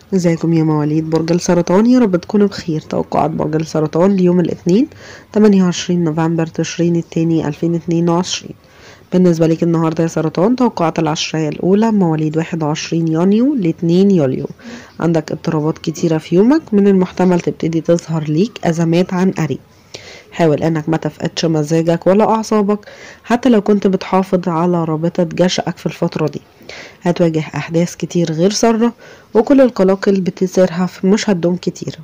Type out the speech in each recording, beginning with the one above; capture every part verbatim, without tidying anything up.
ازيكم يا مواليد برج السرطان؟ يا رب تكونوا بخير. توقعات برج السرطان ليوم الاثنين تمانية وعشرين نوفمبر تشرين الثاني ألفين واتنين وعشرين. بالنسبة لك النهاردة يا سرطان، توقعات العشرية الأولى مواليد واحد وعشرين يونيو لاتنين يوليو. عندك اضطرابات كتيرة في يومك، من المحتمل تبتدي تظهر ليك أزمات عن قريب. حاول انك ما تفقدش مزاجك ولا اعصابك حتى لو كنت بتحافظ على رابطة جشعك في الفترة دي. هتواجه احداث كتير غير سارة، وكل القلاقل بتثيرها مش هتدوم كتير.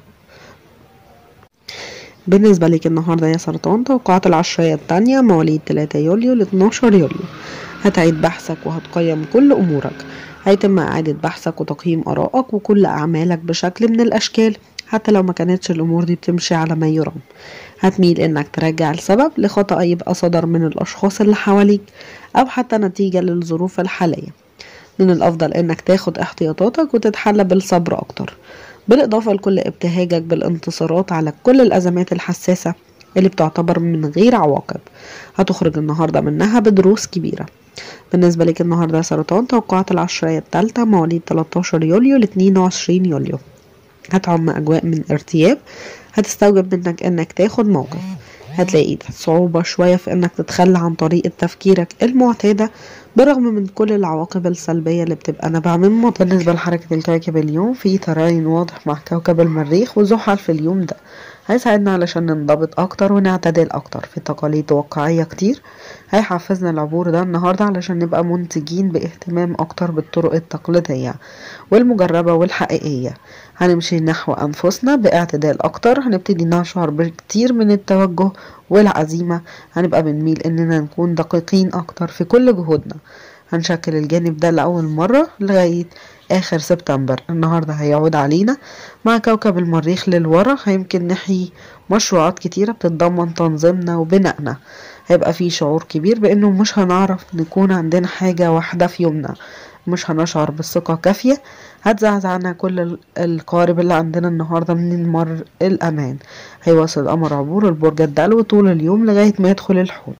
بالنسبة لك النهاردة يا سرطان، توقعات العشرية التانية مواليد تلاتة يوليو ل اتناشر يوليو. هتعيد بحثك وهتقيم كل امورك. هيتم اعادة بحثك وتقييم ارائك وكل اعمالك بشكل من الاشكال، حتى لو ما كانتش الامور دي بتمشي على ما يرام. هتميل انك ترجع السبب لخطأ يبقى صدر من الاشخاص اللي حواليك او حتى نتيجة للظروف الحالية. من الافضل انك تاخد احتياطاتك وتتحلى بالصبر اكتر، بالاضافة لكل ابتهاجك بالانتصارات على كل الازمات الحساسة اللي بتعتبر من غير عواقب. هتخرج النهاردة منها بدروس كبيرة. بالنسبة لك النهاردة يا سرطان، توقعات العشرية الثالثة مواليد تلتاشر يوليو ل اتنين وعشرين يوليو. هتعم أجواء من ارتياب هتستوجب منك انك تاخد موقف. هتلاقي صعوبة شوية في انك تتخلى عن طريقة تفكيرك المعتادة برغم من كل العواقب السلبية اللي بتبقى نابعة من مضى. بالنسبة لحركة الكواكب اليوم، في تراين واضح مع كوكب المريخ وزحل في اليوم ده. هيساعدنا علشان ننضبط اكتر ونعتدل اكتر في تقاليد واقعية كتير. هيحفزنا العبور ده النهاردة علشان نبقى منتجين باهتمام اكتر بالطرق التقليدية والمجربة والحقيقية. هنمشي نحو أنفسنا باعتدال أكتر. هنبتدي نشعر بكتير من التوجه والعزيمة. هنبقى بنميل إننا نكون دقيقين أكتر في كل جهودنا. هنشكل الجانب ده لأول مرة لغاية آخر سبتمبر. النهاردة هيعود علينا مع كوكب المريخ للورا. هيمكن نحيي مشروعات كتيرة بتتضمن تنظيمنا وبنائنا. هيبقى في شعور كبير بأنه مش هنعرف نكون عندنا حاجة واحدة في يومنا، مش هنشعر بالثقة كافية. هتزعزعنا كل القوارب اللي عندنا النهاردة من المر الأمان. هيواصل أمر عبور البرج الدلو طول اليوم لغاية ما يدخل الحوت.